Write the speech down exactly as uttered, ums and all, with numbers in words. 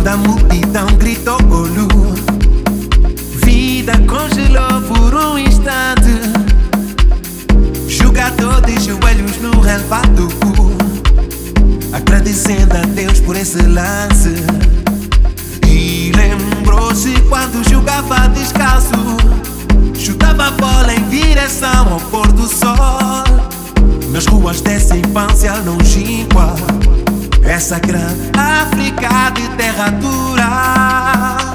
Toda a multidão gritou golo. Vida congelou por um instante. Jogador de joelhos no relvado, agradecendo a Deus por esse lance. E lembrou-se quando jogava descalço, chutava a bola em direção ao pôr do sol, nas ruas dessa infância longínqua, essa grande África de terra dura.